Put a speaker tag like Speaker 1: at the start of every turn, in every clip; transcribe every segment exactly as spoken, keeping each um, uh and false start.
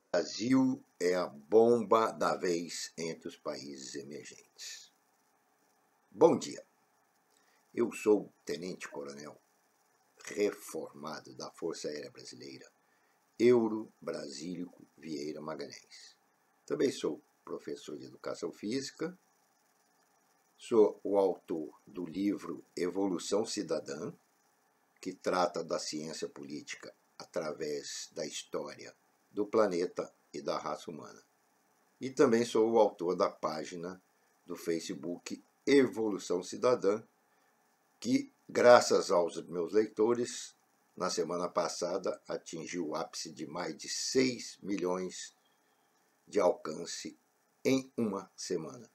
Speaker 1: Brasil é a bomba da vez entre os países emergentes. Bom dia, eu sou o tenente-coronel reformado da Força Aérea Brasileira, Euro Brasílico Vieira Magalhães. Também sou professor de Educação Física, sou o autor do livro Evolução Cidadã, que trata da ciência política através da história do planeta e da raça humana. E também sou o autor da página do Facebook Evolução Cidadã, que, graças aos meus leitores, na semana passada atingiu o ápice de mais de seis milhões de alcance em uma semana.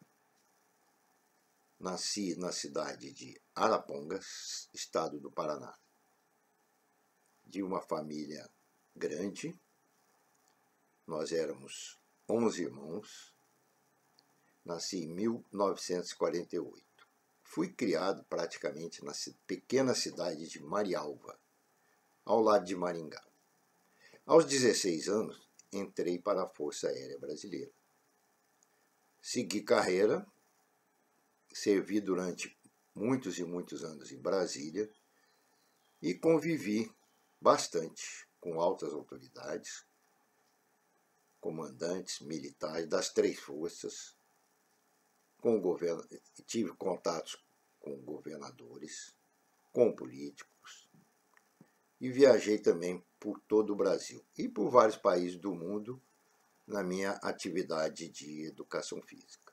Speaker 1: Nasci na cidade de Arapongas, estado do Paraná, de uma família grande. Nós éramos onze irmãos. Nasci em mil novecentos e quarenta e oito. Fui criado praticamente na pequena cidade de Marialva, ao lado de Maringá. Aos dezesseis anos, entrei para a Força Aérea Brasileira. Segui carreira, servi durante muitos e muitos anos em Brasília e convivi bastante com altas autoridades, comandantes militares das três forças, com o governo, tive contatos com governadores, com políticos, e viajei também por todo o Brasil e por vários países do mundo na minha atividade de educação física.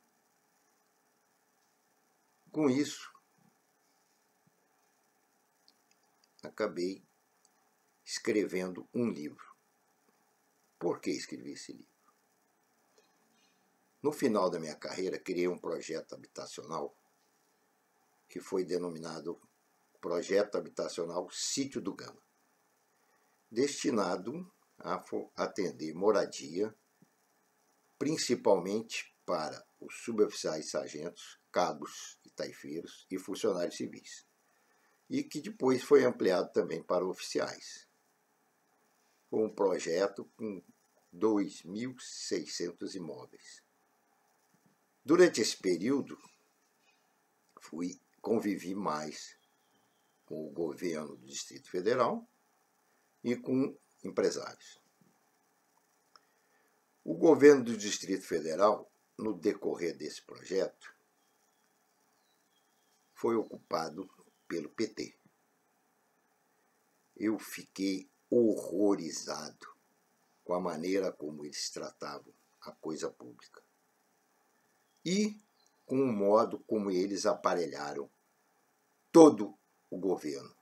Speaker 1: Com isso, acabei escrevendo um livro. Por que escrevi esse livro? No final da minha carreira, criei um projeto habitacional que foi denominado Projeto Habitacional Sítio do Gama, destinado a atender moradia, principalmente para os suboficiais, sargentos, cabos e taifeiros e funcionários civis, e que depois foi ampliado também para oficiais. Foi um projeto com dois mil e seiscentos imóveis. Durante esse período, fui convivi mais com o governo do Distrito Federal e com empresários. O governo do Distrito Federal, no decorrer desse projeto, foi ocupado pelo P T. Eu fiquei horrorizado com a maneira como eles tratavam a coisa pública e com o modo como eles aparelharam todo o governo.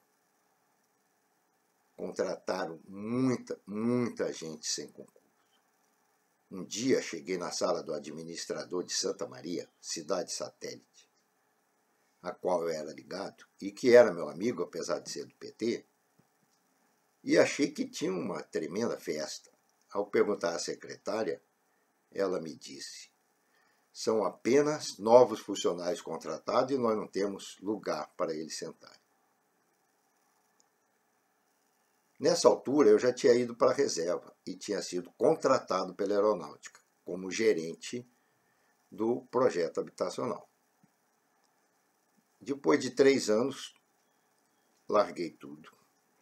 Speaker 1: Contrataram muita, muita gente sem concurso. Um dia cheguei na sala do administrador de Santa Maria, cidade satélite, a qual eu era ligado e que era meu amigo, apesar de ser do P T, e achei que tinha uma tremenda festa. Ao perguntar à secretária, ela me disse: são apenas novos funcionários contratados e nós não temos lugar para eles sentarem. Nessa altura, eu já tinha ido para a reserva e tinha sido contratado pela Aeronáutica como gerente do projeto habitacional. Depois de três anos, larguei tudo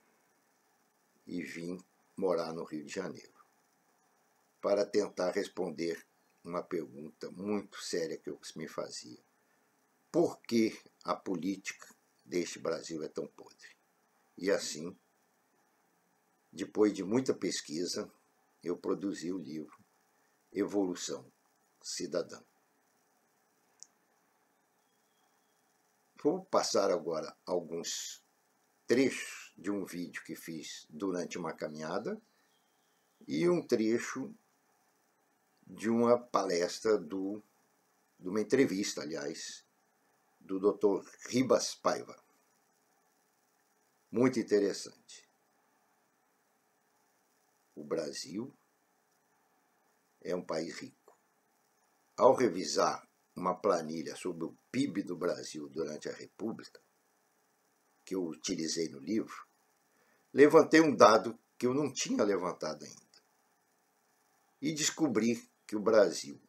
Speaker 1: e vim morar no Rio de Janeiro para tentar responder uma pergunta muito séria que eu me fazia. Por que a política deste Brasil é tão podre? E assim, depois de muita pesquisa, eu produzi o livro Evolução Cidadã. Vou passar agora alguns trechos de um vídeo que fiz durante uma caminhada e um trecho de uma palestra, do, de uma entrevista, aliás, do doutor Ribas Paiva. Muito interessante. O Brasil é um país rico. Ao revisar uma planilha sobre o P I B do Brasil durante a República, que eu utilizei no livro, levantei um dado que eu não tinha levantado ainda. e descobri que o Brasil,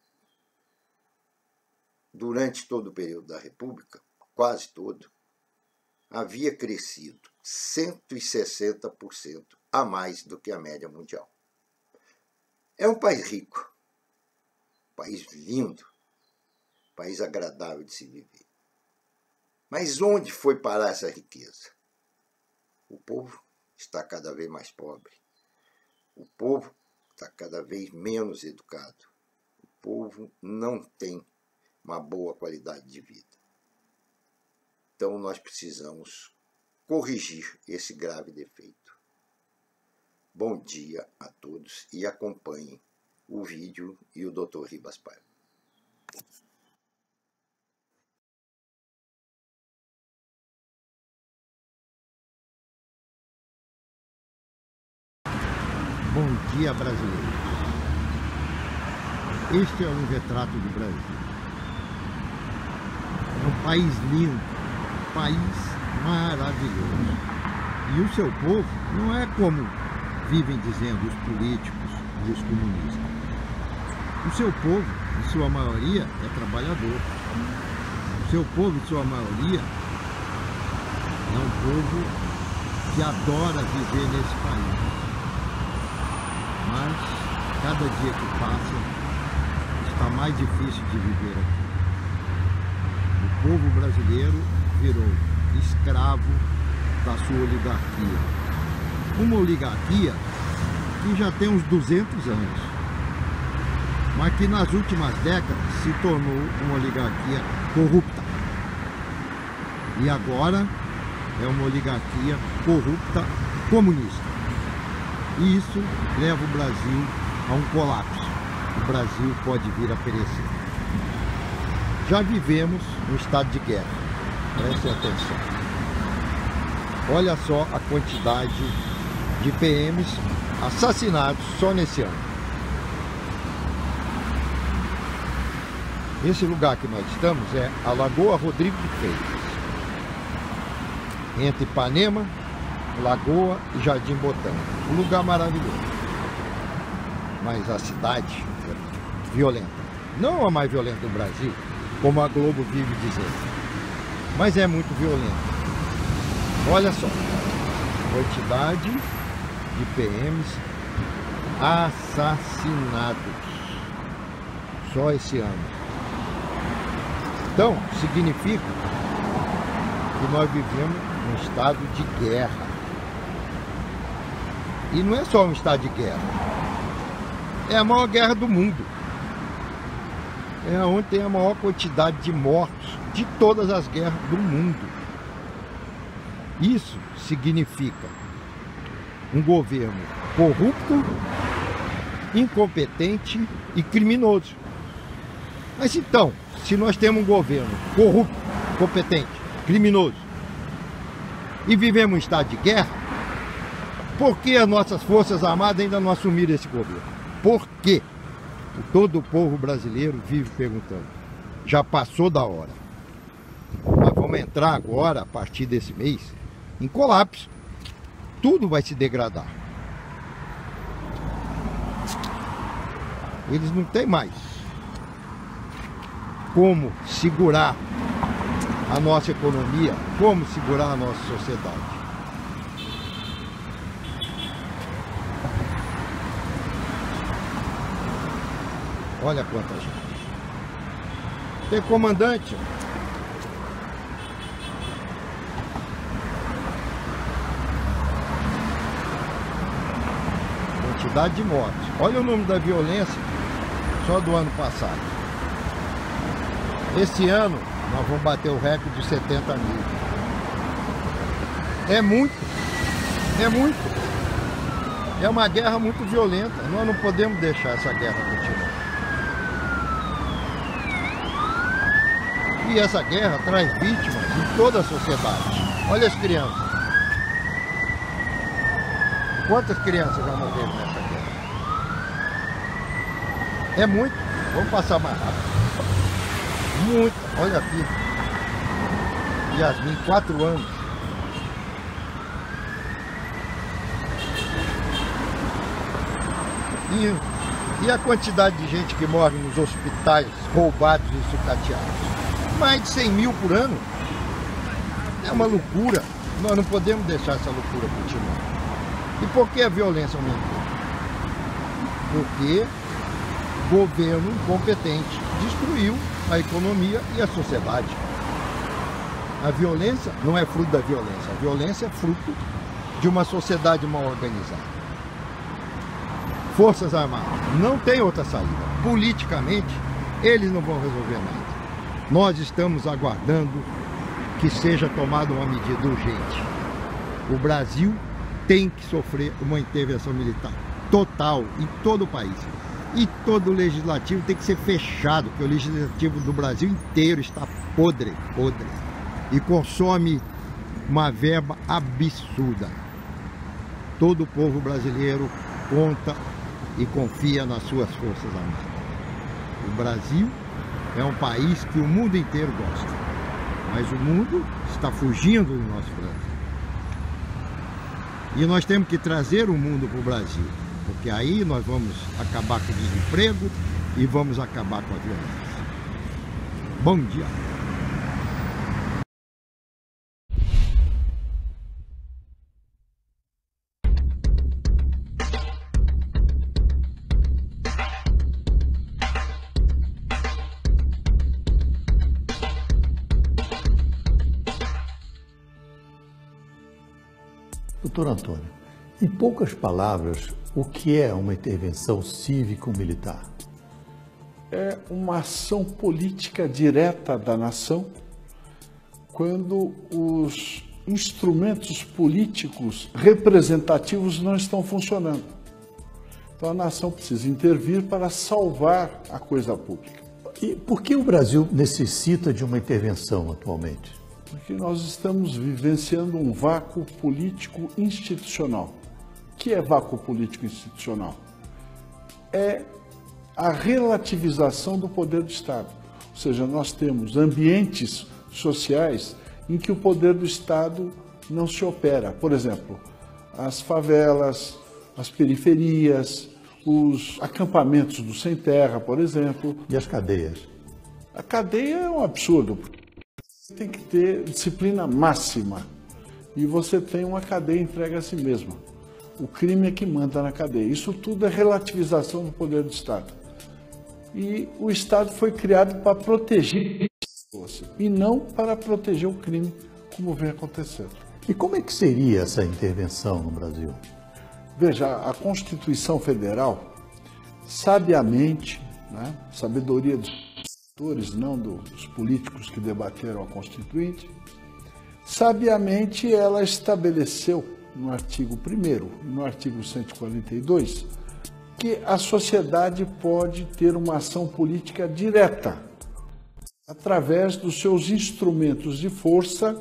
Speaker 1: durante todo o período da República, quase todo, havia crescido cento e sessenta por cento a mais do que a média mundial. É um país rico, país lindo, país agradável de se viver. Mas onde foi parar essa riqueza? O povo está cada vez mais pobre. O povo está cada vez menos educado. O povo não tem uma boa qualidade de vida. Então nós precisamos corrigir esse grave defeito. Bom dia a todos e acompanhem o vídeo e o doutor Ribas Paiva.
Speaker 2: Bom dia, brasileiros. Este é um retrato do Brasil. É um país lindo, um país maravilhoso. E o seu povo não é como vivem dizendo os políticos e os comunistas. O seu povo, em sua maioria, é trabalhador. O seu povo, em sua maioria, é um povo que adora viver nesse país. Mas, cada dia que passa, está mais difícil de viver aqui. O povo brasileiro virou escravo da sua oligarquia. Uma oligarquia que já tem uns duzentos anos, mas que nas últimas décadas se tornou uma oligarquia corrupta. E agora é uma oligarquia corrupta comunista. E isso leva o Brasil a um colapso. O Brasil pode vir a perecer. Já vivemos um estado de guerra. Prestem atenção. Olha só a quantidade de P Ms assassinados só nesse ano. Esse lugar que nós estamos é a Lagoa Rodrigo de Freitas, entre Ipanema, Lagoa e Jardim Botânico. Um lugar maravilhoso. Mas a cidade é violenta. Não a mais violenta do Brasil, como a Globo vive dizendo, mas é muito violenta. Olha só, quantidade de P Ms assassinados só esse ano. Então, significa que nós vivemos num estado de guerra. E não é só um estado de guerra, é a maior guerra do mundo. É onde tem a maior quantidade de mortos de todas as guerras do mundo. Isso significa um governo corrupto, incompetente e criminoso. Mas então, se nós temos um governo corrupto, incompetente, criminoso e vivemos um estado de guerra, por que as nossas forças armadas ainda não assumiram esse governo? Por quê? Todo o povo brasileiro vive perguntando. Já passou da hora. Nós vamos entrar agora, a partir desse mês, em colapso. Tudo vai se degradar. Eles não têm mais como segurar a nossa economia, como segurar a nossa sociedade. Olha quanta gente. Tem comandante. Quantidade de mortes. Olha o número da violência só do ano passado. Esse ano nós vamos bater o recorde de setenta mil. É muito. É muito. É uma guerra muito violenta. Nós não podemos deixar essa guerra continuar. E essa guerra traz vítimas em toda a sociedade. Olha as crianças. Quantas crianças já morreram nessa guerra? É muito. Vamos passar mais rápido. Muito. Olha aqui. Yasmin, quatro anos. E E a quantidade de gente que morre nos hospitais roubados e sucateados? Mais de cem mil por ano. É uma loucura. Nós não podemos deixar essa loucura continuar. E por que a violência aumentou? Porque o governo incompetente destruiu a economia e a sociedade. A violência não é fruto da violência. A violência é fruto de uma sociedade mal organizada. Forças Armadas não tem outra saída. Politicamente, eles não vão resolver nada. Nós estamos aguardando que seja tomada uma medida urgente. O Brasil tem que sofrer uma intervenção militar total em todo o país. E todo o legislativo tem que ser fechado, porque o legislativo do Brasil inteiro está podre, podre. E consome uma verba absurda. Todo o povo brasileiro conta e confia nas suas forças armadas. O Brasil é um país que o mundo inteiro gosta, mas o mundo está fugindo do nosso Brasil. E nós temos que trazer o mundo para o Brasil, porque aí nós vamos acabar com o desemprego e vamos acabar com a violência. Bom dia!
Speaker 3: Doutor Antônio, em poucas palavras, o que é uma intervenção cívico-militar?
Speaker 4: É uma ação política direta da nação quando os instrumentos políticos representativos não estão funcionando. Então a nação precisa intervir para salvar a coisa pública.
Speaker 3: E por que o Brasil necessita de uma intervenção atualmente?
Speaker 4: Porque nós estamos vivenciando um vácuo político institucional. O que é vácuo político institucional? É a relativização do poder do Estado. Ou seja, nós temos ambientes sociais em que o poder do Estado não se opera. Por exemplo, as favelas, as periferias, os acampamentos do sem terra, por exemplo.
Speaker 3: E as cadeias?
Speaker 4: A cadeia é um absurdo. Tem que ter disciplina máxima e você tem uma cadeia entregue a si mesma. O crime é que manda na cadeia. Isso tudo é relativização do poder do Estado. E o Estado foi criado para proteger pessoas e não para proteger o crime, como vem acontecendo.
Speaker 3: E como é que seria essa intervenção no Brasil?
Speaker 4: Veja, a Constituição Federal, sabiamente, né, sabedoria dos não dos políticos que debateram a Constituinte, sabiamente ela estabeleceu no artigo primeiro e no artigo cento e quarenta e dois que a sociedade pode ter uma ação política direta através dos seus instrumentos de força.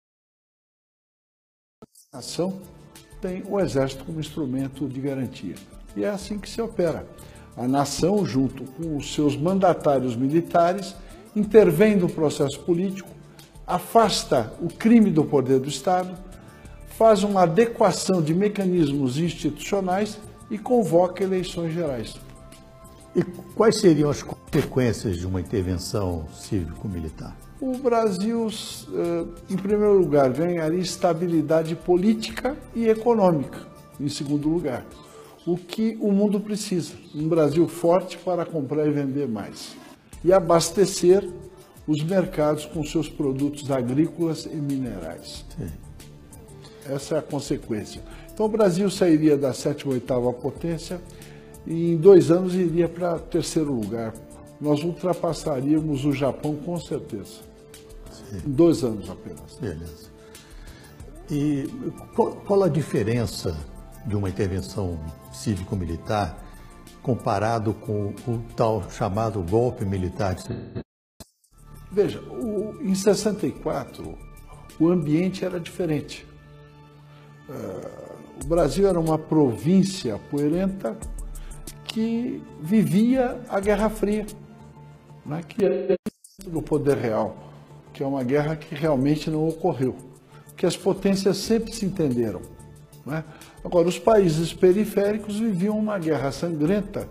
Speaker 4: A nação tem o Exército como instrumento de garantia. E é assim que se opera. A nação, junto com os seus mandatários militares, intervém no processo político, afasta o crime do poder do Estado, faz uma adequação de mecanismos institucionais e convoca eleições gerais.
Speaker 3: E quais seriam as consequências de uma intervenção cívico-militar?
Speaker 4: O Brasil, em primeiro lugar, ganharia estabilidade política e econômica, em segundo lugar. O que o mundo precisa, um Brasil forte para comprar e vender mais. E abastecer os mercados com seus produtos agrícolas e minerais. Sim. Essa é a consequência. Então o Brasil sairia da sétima ou oitava potência e em dois anos iria para terceiro lugar. Nós ultrapassaríamos o Japão com certeza. Sim. Em dois anos apenas.
Speaker 3: Beleza. E qual, qual a diferença de uma intervenção cívico-militar comparado com o tal chamado golpe militar?
Speaker 4: Veja, o, em sessenta e quatro o ambiente era diferente. Uh, o Brasil era uma província poeirenta que vivia a Guerra Fria, né, que é do poder real, que é uma guerra que realmente não ocorreu, que as potências sempre se entenderam. Né? Agora, os países periféricos viviam uma guerra sangrenta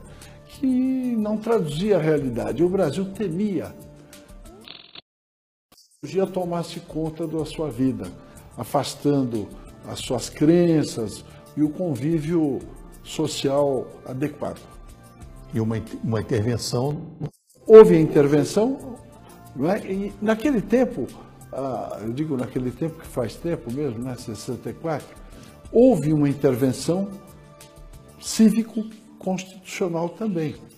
Speaker 4: que não traduzia a realidade. O Brasil temia que a tecnologia tomasse conta da sua vida, afastando as suas crenças e o convívio social adequado.
Speaker 3: E uma, uma intervenção...
Speaker 4: Houve a intervenção, não é? E naquele tempo, ah, eu digo naquele tempo que faz tempo mesmo, né, sessenta e quatro, houve uma intervenção cívico-constitucional também.